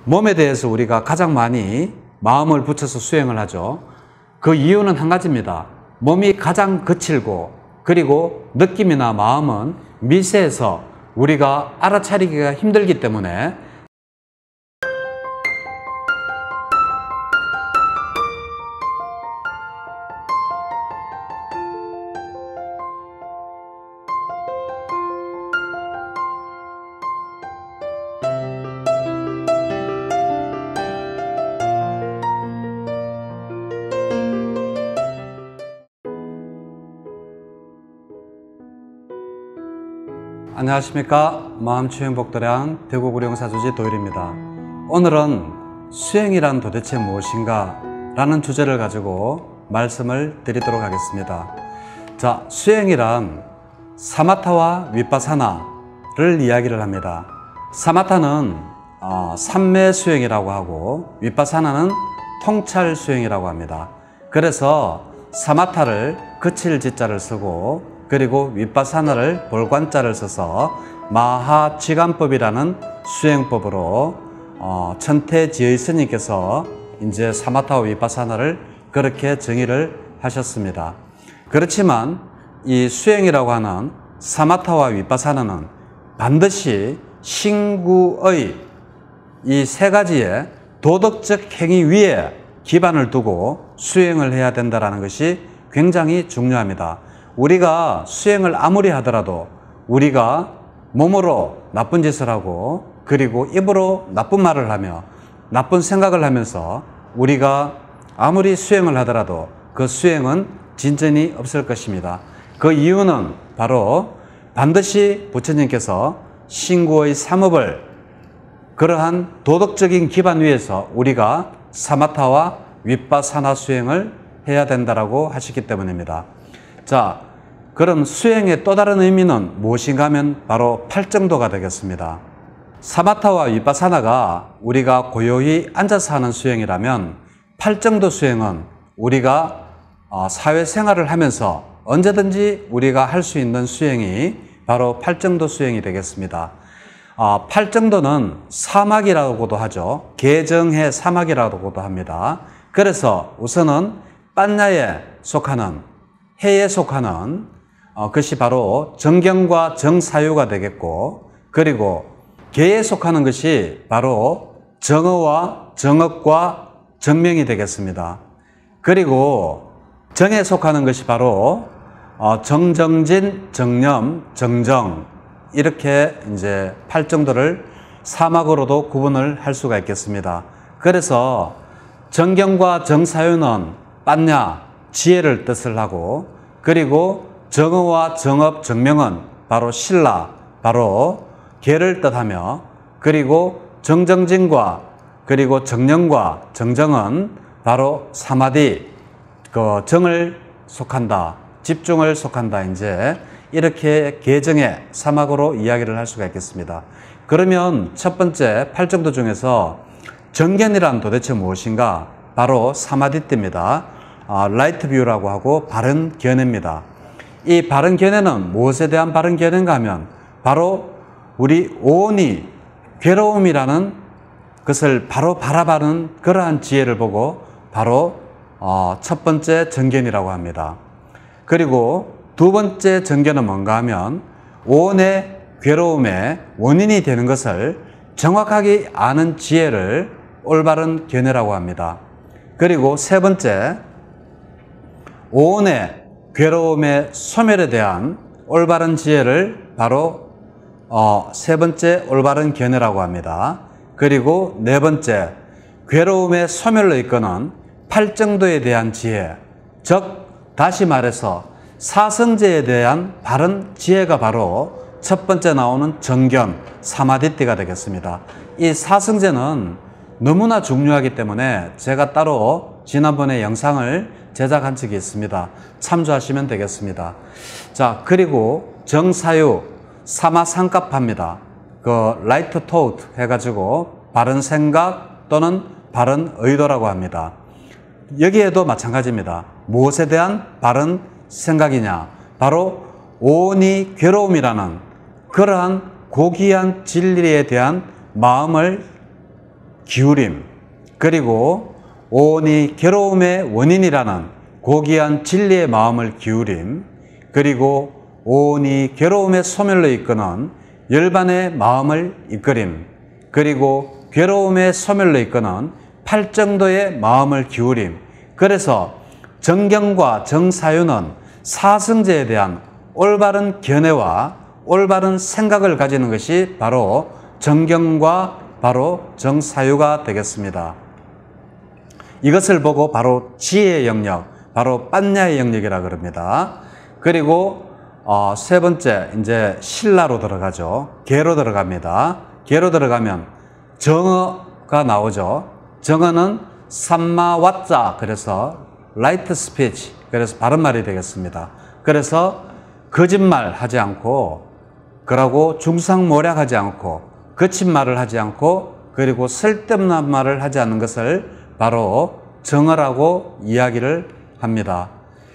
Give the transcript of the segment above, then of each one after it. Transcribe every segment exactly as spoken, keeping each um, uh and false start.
몸에 대해서 우리가 가장 많이 마음을 붙여서 수행을 하죠. 그 이유는 한 가지입니다. 몸이 가장 거칠고 그리고 느낌이나 마음은 미세해서 우리가 알아차리기가 힘들기 때문에 안녕하십니까. 마음추행복도량 대구구룡사주지 도일입니다. 오늘은 수행이란 도대체 무엇인가 라는 주제를 가지고 말씀을 드리도록 하겠습니다. 자, 수행이란 사마타와 위파사나를 이야기를 합니다. 사마타는 어, 삼매 수행이라고 하고 위파사나는 통찰 수행이라고 합니다. 그래서 사마타를 그칠 지자를 쓰고 그리고 위파사나를 볼관자를 써서 마하취감법이라는 수행법으로 어, 천태지의 스님께서 이제 사마타와 위파사나를 그렇게 정의를 하셨습니다. 그렇지만 이 수행이라고 하는 사마타와 위파사나는 반드시 신구의 이 세 가지의 도덕적 행위 위에 기반을 두고 수행을 해야 된다는 것이 굉장히 중요합니다. 우리가 수행을 아무리 하더라도 우리가 몸으로 나쁜 짓을 하고 그리고 입으로 나쁜 말을 하며 나쁜 생각을 하면서 우리가 아무리 수행을 하더라도 그 수행은 진전이 없을 것입니다. 그 이유는 바로 반드시 부처님께서 신구의 삼업을 그러한 도덕적인 기반 위에서 우리가 사마타와 위파사나 수행을 해야 된다라고 하시기 때문입니다. 자, 그럼 수행의 또 다른 의미는 무엇인가 하면 바로 팔정도가 되겠습니다. 사마타와 위파사나가 우리가 고요히 앉아서 하는 수행이라면 팔정도 수행은 우리가 사회생활을 하면서 언제든지 우리가 할 수 있는 수행이 바로 팔정도 수행이 되겠습니다. 팔정도는 사막이라고도 하죠. 개정해 사막이라고도 합니다. 그래서 우선은般若에 속하는 해에 속하는 어, 그것이 바로 정경과 정사유가 되겠고 그리고 계에 속하는 것이 바로 정어와 정업과 정명이 되겠습니다. 그리고 정에 속하는 것이 바로 어, 정정진, 정념, 정정 이렇게 이제 팔정도를 사막으로도 구분을 할 수가 있겠습니다. 그래서 정경과 정사유는般若, 지혜를 뜻을 하고 그리고 정어와 정업, 정명은 바로 신라, 바로 계를 뜻하며 그리고 정정진과 그리고 정념과 정정은 바로 사마디, 그 정을 속한다, 집중을 속한다. 이제 이렇게 계정의 사막으로 이야기를 할 수가 있겠습니다. 그러면 첫 번째 팔정도 중에서 정견이란 도대체 무엇인가? 바로 사마디띠입니다. 아, 라이트 뷰라고 하고 바른 견해입니다. 이 바른 견해는 무엇에 대한 바른 견해인가 하면 바로 우리 오온이 괴로움이라는 것을 바로 바라보는 그러한 지혜를 보고 바로 어, 첫 번째 정견이라고 합니다. 그리고 두 번째 정견은 뭔가 하면 오온의 괴로움의 원인이 되는 것을 정확하게 아는 지혜를 올바른 견해라고 합니다. 그리고 세 번째 오온의 괴로움의 소멸에 대한 올바른 지혜를 바로 어, 세 번째 올바른 견해라고 합니다. 그리고 네 번째 괴로움의 소멸로 이끄는 팔정도에 대한 지혜, 즉 다시 말해서 사성제에 대한 바른 지혜가 바로 첫 번째 나오는 정견, 사마디띠가 되겠습니다. 이 사성제는 너무나 중요하기 때문에 제가 따로 지난번에 영상을 제작한 적이 있습니다. 참조하시면 되겠습니다. 자, 그리고 정사유, 사마상갑합니다. 그 라이트 토트 해가지고 바른 생각 또는 바른 의도라고 합니다. 여기에도 마찬가지입니다. 무엇에 대한 바른 생각이냐? 바로 오온이 괴로움이라는 그러한 고귀한 진리에 대한 마음을 기울임, 그리고 오온이 괴로움의 원인이라는 고귀한 진리의 마음을 기울임, 그리고 오온이 괴로움의 소멸로 이끄는 열반의 마음을 이끌임, 그리고 괴로움의 소멸로 이끄는 팔정도의 마음을 기울임. 그래서 정경과 정사유는 사성제에 대한 올바른 견해와 올바른 생각을 가지는 것이 바로 정경과 바로 정사유가 되겠습니다. 이것을 보고 바로 지혜의 영역, 바로 빤냐의 영역이라 그럽니다. 그리고 어, 세 번째 이제 신라로 들어가죠. 계로 들어갑니다. 계로 들어가면 정어가 나오죠. 정어는 삼마왓자, 그래서 라이트 스피치, 그래서 바른 말이 되겠습니다. 그래서 거짓말 하지 않고, 그러고 중상모략하지 않고, 거친 말을 하지 않고, 그리고 쓸데없는 말을 하지 않는 것을 바로 정어라고 이야기를 합니다.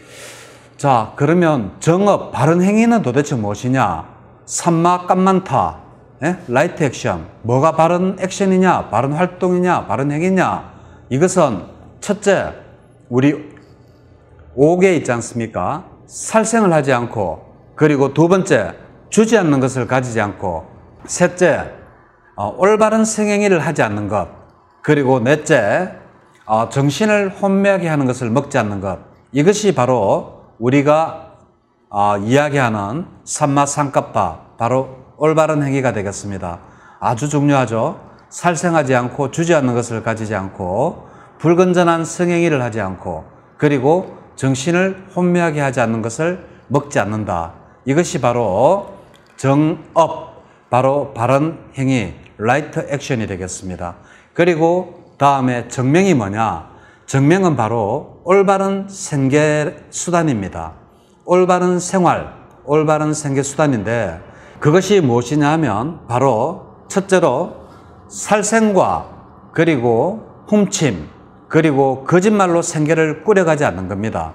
자, 그러면 정어, 바른 행위는 도대체 무엇이냐? 삼마 깜만타, 예? 라이트 액션. 뭐가 바른 액션이냐? 바른 활동이냐? 바른 행위냐? 이것은 첫째, 우리 옥에 있지 않습니까? 살생을 하지 않고, 그리고 두 번째, 주지 않는 것을 가지지 않고, 셋째, 어, 올바른 성행위를 하지 않는 것, 그리고 넷째, 어, 정신을 혼미하게 하는 것을 먹지 않는 것. 이것이 바로 우리가 어, 이야기하는 삼마상카파, 바로 올바른 행위가 되겠습니다. 아주 중요하죠. 살생하지 않고, 주지 않는 것을 가지지 않고, 불건전한 성행위를 하지 않고, 그리고 정신을 혼미하게 하지 않는 것을 먹지 않는다. 이것이 바로 정업, 바로 바른 행위, 라이트 액션이 되겠습니다. 그리고 다음에 정명이 뭐냐? 정명은 바로 올바른 생계 수단입니다. 올바른 생활, 올바른 생계 수단인데, 그것이 무엇이냐 하면 바로 첫째로 살생과 그리고 훔침, 그리고 거짓말로 생계를 꾸려가지 않는 겁니다.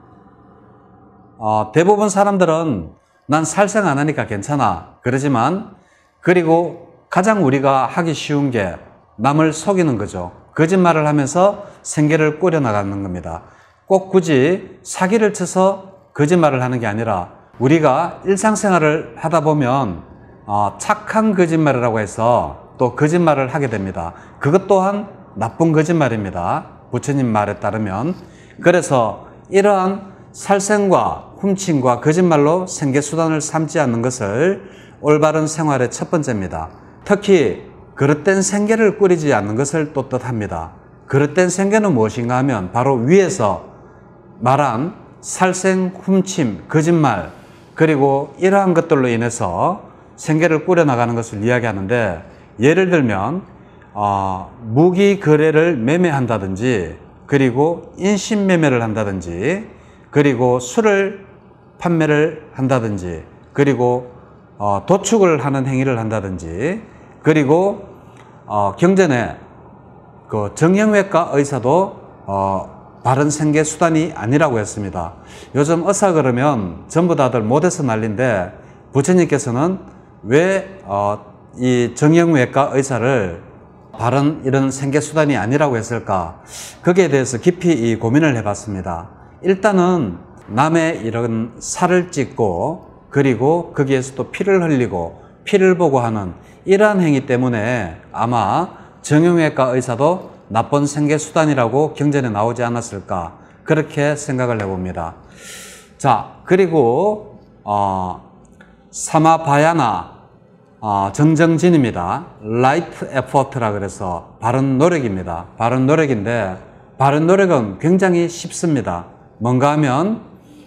어, 대부분 사람들은 난 살생 안 하니까 괜찮아 그러지만, 그리고 가장 우리가 하기 쉬운 게 남을 속이는 거죠. 거짓말을 하면서 생계를 꾸려나가는 겁니다. 꼭 굳이 사기를 쳐서 거짓말을 하는 게 아니라, 우리가 일상생활을 하다 보면 어, 착한 거짓말이라고 해서 또 거짓말을 하게 됩니다. 그것 또한 나쁜 거짓말입니다. 부처님 말에 따르면. 그래서 이러한 살생과 훔침과 거짓말로 생계수단을 삼지 않는 것을 올바른 생활의 첫 번째입니다. 특히 그릇된 생계를 꾸리지 않는 것을 또 뜻합니다. 그릇된 생계는 무엇인가 하면 바로 위에서 말한 살생, 훔침, 거짓말, 그리고 이러한 것들로 인해서 생계를 꾸려나가는 것을 이야기하는데, 예를 들면 어, 무기 거래를 매매한다든지, 그리고 인신매매를 한다든지, 그리고 술을 판매를 한다든지, 그리고 어, 도축을 하는 행위를 한다든지, 그리고 어, 경전에 그 정형외과 의사도 어, 바른 생계 수단이 아니라고 했습니다. 요즘 의사 그러면 전부 다들 못해서 난리인데, 부처님께서는 왜 어, 이 정형외과 의사를 바른 이런 생계 수단이 아니라고 했을까? 거기에 대해서 깊이 이 고민을 해봤습니다. 일단은 남의 이런 살을 찢고, 그리고 거기에서 또 피를 흘리고 피를 보고 하는 이러한 행위 때문에 아마 정형외과 의사도 나쁜 생계 수단이라고 경전에 나오지 않았을까, 그렇게 생각을 해봅니다. 자, 그리고 어, 사마바야나 어, 정정진입니다. 라이트 에포트라 그래서 바른 노력입니다. 바른 노력인데, 바른 노력은 굉장히 쉽습니다. 뭔가 하면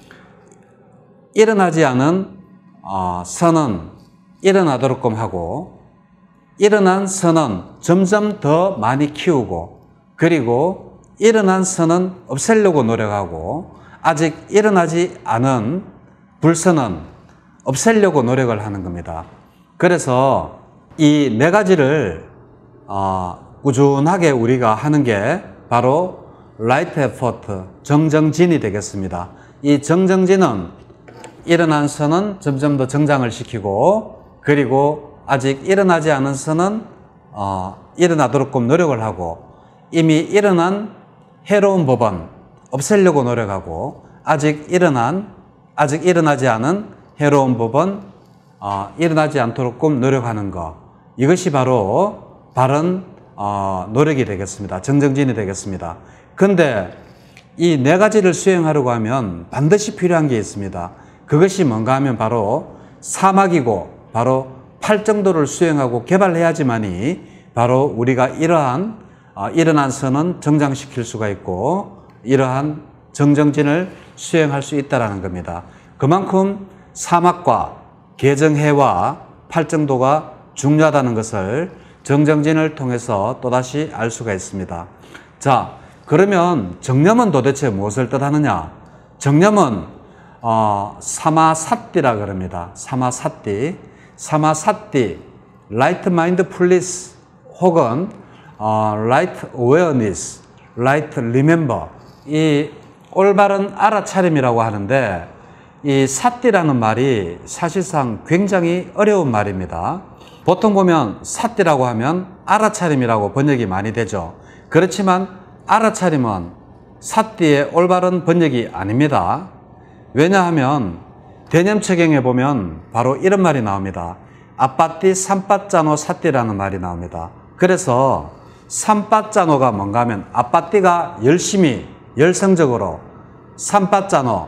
일어나지 않은 어, 선은 일어나도록끔 하고, 일어난 선은 점점 더 많이 키우고, 그리고 일어난 선은 없애려고 노력하고, 아직 일어나지 않은 불선은 없애려고 노력을 하는 겁니다. 그래서 이 네 가지를 어, 꾸준하게 우리가 하는 게 바로 라이트 에포트, 정정진이 되겠습니다. 이 정정진은 일어난 선은 점점 더 정장을 시키고, 그리고 아직 일어나지 않은 선은 어, 일어나도록 노력을 하고 이미 일어난 해로운 법은 없애려고 노력하고 아직 일어난 아직 일어나지 않은 해로운 법은 어, 일어나지 않도록 노력하는 것, 이것이 바로 바른 어, 노력이 되겠습니다. 정정진이 되겠습니다. 근데 이 네 가지를 수행하려고 하면 반드시 필요한 게 있습니다. 그것이 뭔가 하면 바로 사막이고 바로 팔정도를 수행하고 개발해야지만이 바로 우리가 이러한 어, 일어난 선은 정장시킬 수가 있고 이러한 정정진을 수행할 수 있다는 겁니다. 그만큼 사막과 개정해와 팔정도가 중요하다는 것을 정정진을 통해서 또다시 알 수가 있습니다. 자, 그러면 정념은 도대체 무엇을 뜻하느냐? 정념은 어, 사마사띠라 그럽니다. 사마사띠, 사마사띠, Right Mindfulness 혹은 어, Right Awareness, Right Remember, 이 올바른 알아차림이라고 하는데 이 사띠라는 말이 사실상 굉장히 어려운 말입니다. 보통 보면 사띠라고 하면 알아차림이라고 번역이 많이 되죠. 그렇지만 알아차림은 사띠의 올바른 번역이 아닙니다. 왜냐하면 대념체경에 보면 바로 이런 말이 나옵니다. 아빠띠 삼빠짜노 사띠라는 말이 나옵니다. 그래서 삼빠짜노가 뭔가 하면 아빠띠가 열심히 열성적으로, 삼빠짜노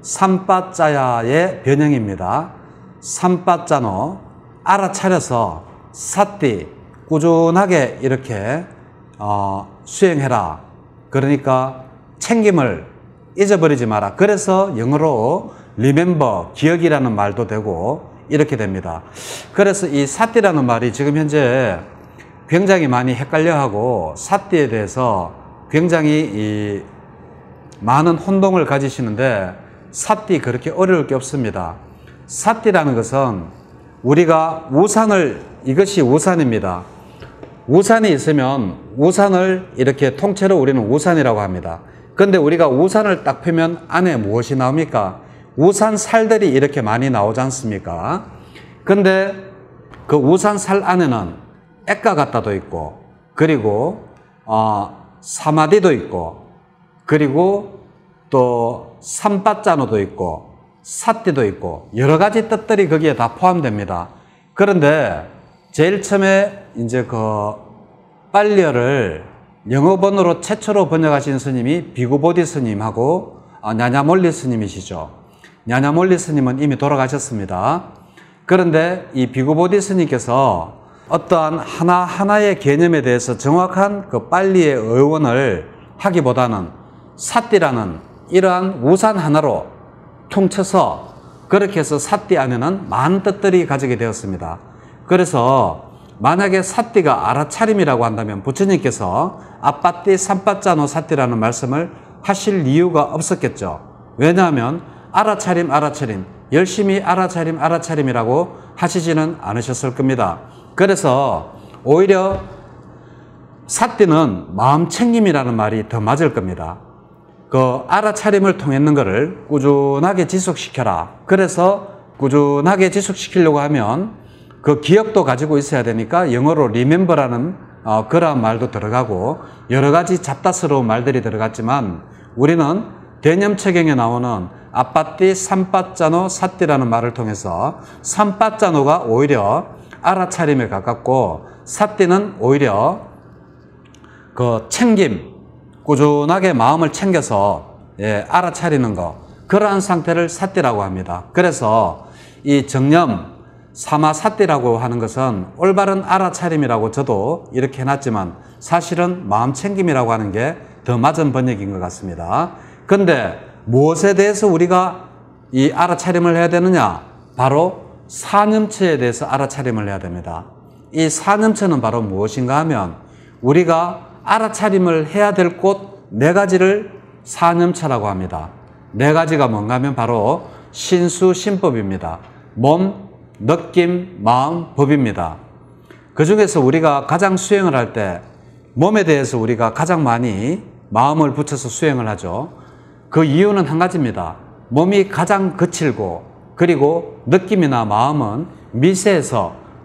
삼빠짜야의 변형입니다. 삼빠짜노 알아차려서 사띠 꾸준하게 이렇게 어, 수행해라. 그러니까 챙김을 잊어버리지 마라. 그래서 영어로 remember, 기억이라는 말도 되고 이렇게 됩니다. 그래서 이 사띠라는 말이 지금 현재 굉장히 많이 헷갈려하고 사띠에 대해서 굉장히 이 많은 혼동을 가지시는데 사띠 그렇게 어려울 게 없습니다. 사띠라는 것은 우리가 우산을, 이것이 우산입니다. 우산이 있으면 우산을 이렇게 통째로 우리는 우산이라고 합니다. 그런데 우리가 우산을 딱 펴면 안에 무엇이 나옵니까? 우산 살들이 이렇게 많이 나오지 않습니까? 근데 그 우산 살 안에는 액가 갖다도 있고, 그리고 어, 사마디도 있고, 그리고 또 삼빠짜노도 있고, 사띠도 있고, 여러 가지 뜻들이 거기에 다 포함됩니다. 그런데 제일 처음에 이제 그 빨리어를 영어본으로 최초로 번역하신 스님이 비구보디 스님하고 어, 냐냐몰리 스님이시죠. 냐냐몰리 스님은 이미 돌아가셨습니다. 그런데 이 비구보디 스님께서 어떠한 하나하나의 개념에 대해서 정확한 그 빨리의 의원을 하기보다는 사띠라는 이러한 우산 하나로 통쳐서 그렇게 해서 사띠 안에는 많은 뜻들이 가지게 되었습니다. 그래서 만약에 사띠가 알아차림이라고 한다면 부처님께서 아빠띠 삼빠짜노 사띠라는 말씀을 하실 이유가 없었겠죠. 왜냐하면 알아차림 알아차림 열심히 알아차림 알아차림이라고 하시지는 않으셨을 겁니다. 그래서 오히려 사띠는 마음 챙김이라는 말이 더 맞을 겁니다. 그 알아차림을 통했는 것을 꾸준하게 지속시켜라. 그래서 꾸준하게 지속시키려고 하면 그 기억도 가지고 있어야 되니까 영어로 remember라는 어, 그러한 말도 들어가고 여러 가지 잡다스러운 말들이 들어갔지만 우리는 대념체경에 나오는 아빠띠 삼빠짜노 사띠라는 말을 통해서 삼빠짜노가 오히려 알아차림에 가깝고 사띠는 오히려 그 챙김, 꾸준하게 마음을 챙겨서 예, 알아차리는 것, 그러한 상태를 사띠라고 합니다. 그래서 이 정념 사마사띠라고 하는 것은 올바른 알아차림이라고 저도 이렇게 해놨지만 사실은 마음챙김이라고 하는 게 더 맞은 번역인 것 같습니다. 그런데 무엇에 대해서 우리가 이 알아차림을 해야 되느냐? 바로 사념체에 대해서 알아차림을 해야 됩니다. 이 사념체는 바로 무엇인가 하면 우리가 알아차림을 해야 될 곳 네 가지를 사념체라고 합니다. 네 가지가 뭔가 하면 바로 신수신법입니다. 몸, 느낌, 마음, 법입니다. 그 중에서 우리가 가장 수행을 할 때 몸에 대해서 우리가 가장 많이 마음을 붙여서 수행을 하죠. 그 이유는 한 가지입니다. 몸이 가장 거칠고 그리고 느낌이나 마음은 미세해서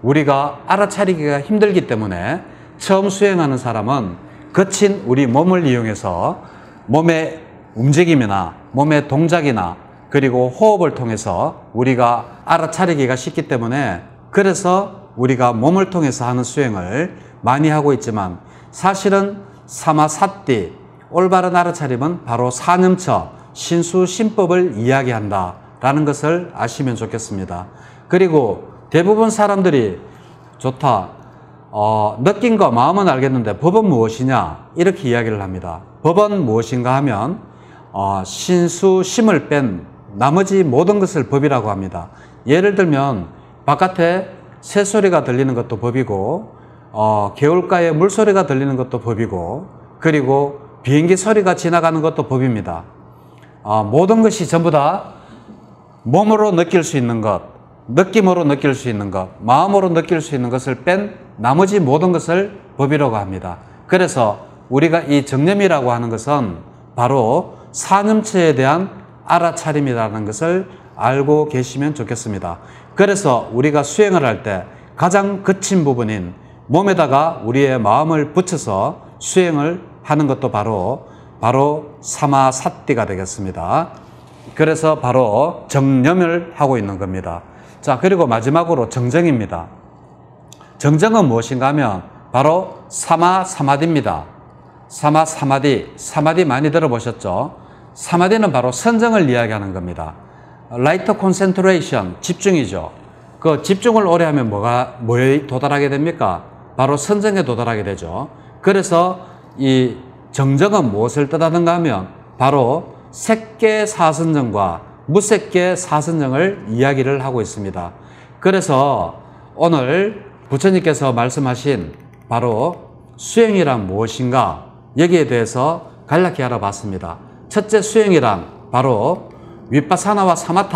우리가 알아차리기가 힘들기 때문에 처음 수행하는 사람은 거친 우리 몸을 이용해서 몸의 움직임이나 몸의 동작이나 그리고 호흡을 통해서 우리가 알아차리기가 쉽기 때문에 그래서 우리가 몸을 통해서 하는 수행을 많이 하고 있지만 사실은 사마사띠, 올바른 알아차림은 바로 사념처, 신수신법을 이야기한다 라는 것을 아시면 좋겠습니다. 그리고 대부분 사람들이 좋다, 어, 느낌과 마음은 알겠는데 법은 무엇이냐 이렇게 이야기를 합니다. 법은 무엇인가 하면 어, 신수, 심을 뺀 나머지 모든 것을 법이라고 합니다. 예를 들면 바깥에 새소리가 들리는 것도 법이고 어, 개울가에 물소리가 들리는 것도 법이고 그리고 비행기 소리가 지나가는 것도 법입니다. 어, 모든 것이 전부 다 몸으로 느낄 수 있는 것, 느낌으로 느낄 수 있는 것, 마음으로 느낄 수 있는 것을 뺀 나머지 모든 것을 법이라고 합니다. 그래서 우리가 이 정념이라고 하는 것은 바로 사념체에 대한 알아차림이라는 것을 알고 계시면 좋겠습니다. 그래서 우리가 수행을 할 때 가장 거친 부분인 몸에다가 우리의 마음을 붙여서 수행을 하는 것도 바로 바로 사마사띠가 되겠습니다. 그래서 바로 정념을 하고 있는 겁니다. 자, 그리고 마지막으로 정정입니다. 정정은 무엇인가 하면 바로 사마사마디입니다. 사마사마디, 사마디 많이 들어보셨죠? 사마디는 바로 선정을 이야기하는 겁니다. 라이트 콘센트레이션, 집중이죠. 그 집중을 오래 하면 뭐가, 뭐에 도달하게 됩니까? 바로 선정에 도달하게 되죠. 그래서 이 정정은 무엇을 뜻하는가 하면 바로 색계 사선정과 무색계 사선정을 이야기를 하고 있습니다. 그래서 오늘 부처님께서 말씀하신 바로 수행이란 무엇인가 여기에 대해서 간략히 알아봤습니다. 첫째 수행이란 바로 위파사나와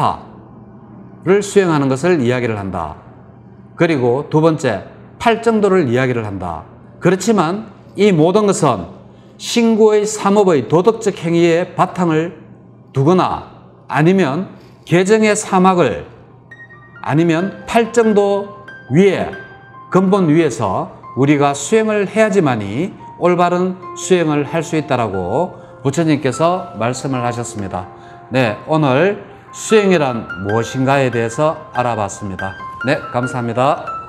사마타를 수행하는 것을 이야기를 한다. 그리고 두 번째 팔정도를 이야기를 한다. 그렇지만 이 모든 것은 신구의 삼업의 도덕적 행위에 바탕을 두거나 아니면 개정의 사막을 아니면 팔정도 위에 근본 위에서 우리가 수행을 해야지만이 올바른 수행을 할 수 있다라고 부처님께서 말씀을 하셨습니다. 네, 오늘 수행이란 무엇인가에 대해서 알아봤습니다. 네, 감사합니다.